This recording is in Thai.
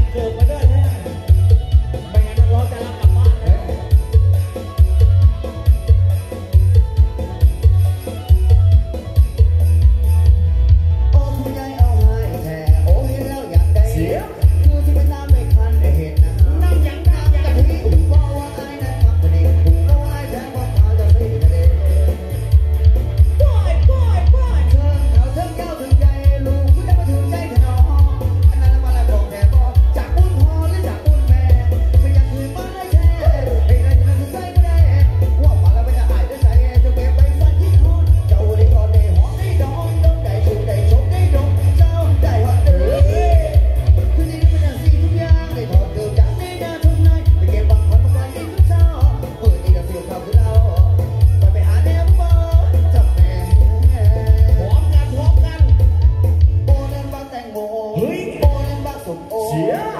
เกิดมาด้วยนะไม่งั้นเราจะรับกลับบ้านเลยโอ้คุณยายเอาให้แท้โอ้เห็นแล้วอยากได้เสียคือที่เป็นน้ำไม่คันเห็นนะน้ำยังน้ำกะทิบอกว่าไอ้นั่นมักจะดีถูกเอาไอ้แท้ความขาวจะไม่กระเด็นเชิงเขาเชิงเก้าถึงใจลูกคุณได้มาถึงใจเธอน้องอันนั้นมาละบอกแต่บอกจากบุญพ่อหรือจากบุญแม่ไม่อยากคืนมาได้แท้ให้ได้จะถึงใจก็ได้ว่ามาแล้วไม่ได้อายได้ใส่จะเก็บไปฝันที่คอนเจ้าได้ก่อนได้หอมได้ดองต้องได้ชูได้ชมได้ดงเจ้าได้หอมเด้อคือนี่เป็นอย่างสิ่งทุกอย่างได้ถอดเกิดจากในหน้าทุ่งนาไปเก็บบังพันมาไว้ทุกเช้าเปิดนี่ก็เสียวข่าวคือเราไปหาแนวบ่จับแม่พร้อมกันโบนันบักแตงโมโบนันบักส้มโอ